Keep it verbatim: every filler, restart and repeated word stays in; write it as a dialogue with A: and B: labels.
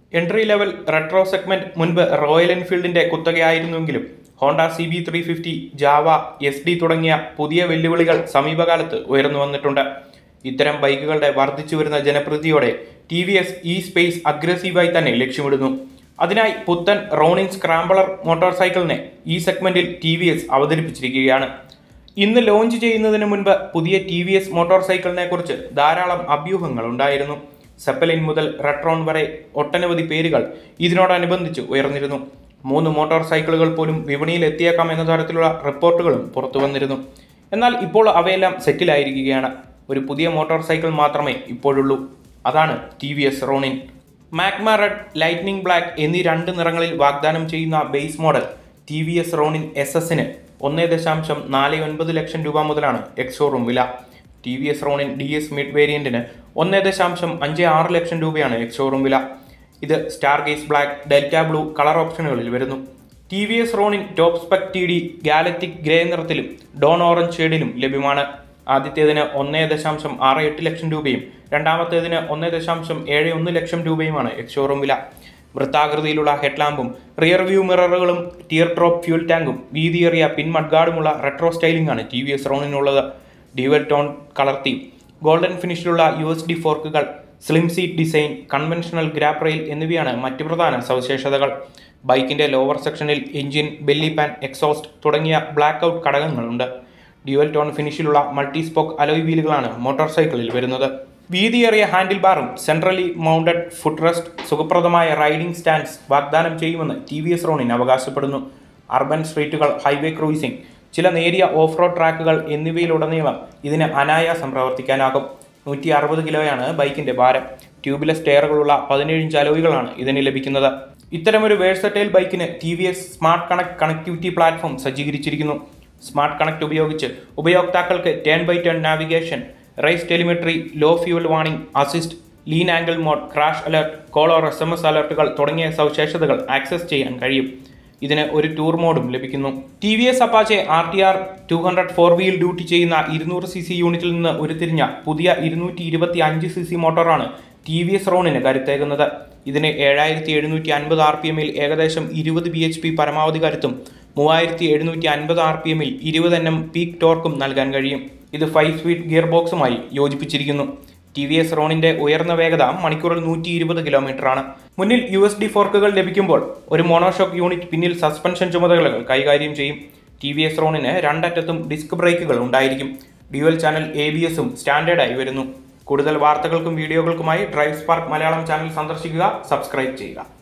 A: Entry level retro segment മുൻപ് royal എൻഫീൽഡിന്റെ കുത്തകയായിരുന്നുവെങ്കിലും Honda C B three fifty, Jawa, S D തുടങ്ങിയ പുതിയ വെല്ലുവിളികൾ സമീപകാലത്ത് ഉയർന്നു വന്നിട്ടുണ്ട്. ഇത്തരം ബൈക്കുകളുടെ വർദ്ധിച്ചു വരുന്ന ജനപ്രീതിയോടെ ടി വി എസ് ഈ സ്പേസ് അഗ്രസീവായി തന്നെ ലക്ഷ്യമിടുന്നു. അതിനായി പുത്തൻ റോണിൻ സ്ക്രാംബ്ലർ മോട്ടോർ സൈക്കിളിനെ ഈ സെഗ്മെന്റിൽ ടി വി എസ് അവതരിപ്പിച്ചിരിക്കുകയാണ്. ഇന്ന് ലോഞ്ച് ചെയ്യുന്നതിന് മുൻപ് പുതിയ ടി വി എസ് മോട്ടോർ സൈക്കിളിനെ കുറിച്ച് ധാരാളം അഭ്യൂഹങ്ങൾ ഉണ്ടായിരുന്നു. സെപ്പലിൻ മുതൽ റെട്രോൺ വരെ ഒട്ടനവധി പേരുകൾ ഇതിനോടനുബന്ധിച്ച് ഉയർന്നിരുന്നു. മൂന്ന് മോട്ടോർ സൈക്കിളുകൾ പോലും വിപണിയിൽ എത്തിയേക്കാം എന്ന തരത്തിലുള്ള റിപ്പോർട്ടുകളും പുറത്തു വന്നിരുന്നു. എന്നാൽ ഇപ്പോൾ അവയെല്ലാം സെറ്റിലായിരിക്കുകയാണ്. ഒരു പുതിയ മോട്ടോർ സൈക്കിൾ മാത്രമേ ഇപ്പോഴുള്ളൂ. അതാണ് T V S Ronin. Magma red, lightning black എന്നീ രണ്ട് നിറങ്ങളിൽ വാഗ്ദാനം ചെയ്യുന്ന base model T V S Ronin S എസിന് ഒന്ന് ദശാംശം നാല് ഒൻപത് ലക്ഷം രൂപ മുതലാണ് എക്സ് ഷോറൂം വില. T V S Ronin D S mid വേരിയന്റിന് ഒന്ന് ദശാംശം അഞ്ച് ആറ് ലക്ഷം രൂപയാണ് എക്സ് ഷോറൂം വില. ഇത് star gaze black, delta blue colour ഓപ്ഷനുകളിൽ വരുന്നു. T V S Ronin top spec T D galactic grey നിറത്തിലും ഡോൺ ഓറഞ്ച് ഷെയ്ഡിലും ലഭ്യമാണ്. ആദ്യത്തേതിന് ഒന്ന് ദശാംശം ആറ് എട്ട് ലക്ഷം രൂപയും രണ്ടാമത്തേതിന് ഒന്ന് ദശാംശം ഏഴ് ഒന്ന് ലക്ഷം രൂപയുമാണ് എക്സ് ഷോറൂം വില. വൃത്താകൃതിയിലുള്ള ഹെഡ്ലാമ്പും റിയർ വ്യൂ മിററുകളും ടിയർ ഡ്രോപ്പ് ഫ്യൂൽ ടാങ്കും വീതിയേറിയ പിൻ മഡ്ഗാർഡുമുള്ള റെട്രോ സ്റ്റൈലിംഗ് ആണ് ടി വി എസ് റോണിനുള്ളത്. Dual tone colour theme, golden ഫിനിഷിലുള്ള U S D forks, slim seat design, conventional grab rail എന്നിവയാണ് മറ്റ് പ്രധാന സവിശേഷതകൾ. ബൈക്കിന്റെ ലോവർ സെക്ഷനിൽ എഞ്ചിൻ, ബെല്ലി പാൻ, എക്സോസ്റ്റ് തുടങ്ങിയ ബ്ലാക്ക് ഔട്ട് ഘടകങ്ങളുണ്ട്. ഡ്യുവൽ ടോൺ ഫിനിഷിലുള്ള മൾട്ടി സ്പോക്ക് അലോയ് വീലുകളാണ് മോട്ടോർ സൈക്കിളിൽ വരുന്നത്. വീതിയേറിയ ഹാൻഡിൽ ബാറും സെൻട്രലി മൗണ്ടഡ് ഫുഡ് റെസ്റ്റ് സുഖപ്രദമായ റൈഡിംഗ് സ്റ്റാൻഡ്സ് വാഗ്ദാനം ചെയ്യുമെന്ന് ടി വി എസ് റോണിൻ അവകാശപ്പെടുന്നു. അർബൻ സ്ട്രീറ്റുകൾ, ഹൈവേ ക്രൂയിസിംഗ്, ചില നേരിയ ഓഫ് റോഡ് ട്രാക്കുകൾ എന്നിവയിലുടനീളം ഇതിന് അനായാസം പ്രവർത്തിക്കാനാകും. നൂറ്റി അറുപത് കിലോയാണ് ബൈക്കിന്റെ ഭാരം. ട്യൂബ്ലെസ് ടയറുകളുള്ള പതിനേഴ് ഇഞ്ച് അലോയികളാണ് ഇതിന് ലഭിക്കുന്നത്. ഇത്തരമൊരു വേഴ്സറ്റൈൽ ബൈക്കിന് T V S smart connect connectivity platform സജ്ജീകരിച്ചിരിക്കുന്നു. സ്മാർട്ട് കണക്ട് ഉപയോഗിച്ച് ഉപയോക്താക്കൾക്ക് turn by turn navigation, race telemetry, low fuel warning, assist, lean angle mode, crash alert, call or S M S അലർട്ടുകൾ തുടങ്ങിയ സവിശേഷതകൾ ആക്സസ് ചെയ്യാൻ കഴിയും. ഇതിന് ഒരു ടൂർ മോഡും ലഭിക്കുന്നു. T V S Apache R T R two hundred four wheel duty ചെയ്യുന്ന ഇരുന്നൂറ് സി സി യൂണിറ്റിൽ നിന്ന് ഉരുത്തിരിഞ്ഞ പുതിയ ഇരുന്നൂറ്റി ഇരുപത്തി അഞ്ച് സി സി മോട്ടോറാണ് ടി വി എസ് റോണിന് കരുത്തേകുന്നത്. ഇതിന് ഏഴായിരത്തി എഴുന്നൂറ്റി അൻപത് ആർ പി എമ്മിൽ ഏകദേശം ഇരുപത് ബി എച്ച് പി പരമാവധി കരുത്തും മൂവായിരത്തി എഴുന്നൂറ്റി അൻപത് ആർ പി എമ്മിൽ ഇരുപത് എൻ എം പീക്ക് ടോർക്കും നൽകാൻ കഴിയും. ഇത് ഫൈവ് സ്പീഡ് ഗിയർ ബോക്സുമായി യോജിപ്പിച്ചിരിക്കുന്നു. ടി വി എസ് റോണിന്റെ ഉയർന്ന വേഗത മണിക്കൂറിൽ നൂറ്റി ഇരുപത് കിലോമീറ്റർ ആണ്. മുന്നിൽ യു എസ് ഡി ഫോർക്കുകൾ ലഭിക്കുമ്പോൾ ഒരു മോണോഷോക്ക് യൂണിറ്റ് പിന്നിൽ സസ്പെൻഷൻ ചുമതലകൾ കൈകാര്യം ചെയ്യും. ടി വി എസ് റോണിന് രണ്ടറ്റത്തും ഡിസ്ക് ബ്രേക്കുകൾ ഉണ്ടായിരിക്കും. ഡ്യുവൽ ചാനൽ എ ബി എസും സ്റ്റാൻഡേർഡായി വരുന്നു. കൂടുതൽ വാർത്തകൾക്കും വീഡിയോകൾക്കുമായി ഡ്രൈവ് സ്പാർക്ക് മലയാളം ചാനൽ സന്ദർശിക്കുക, സബ്സ്ക്രൈബ് ചെയ്യുക.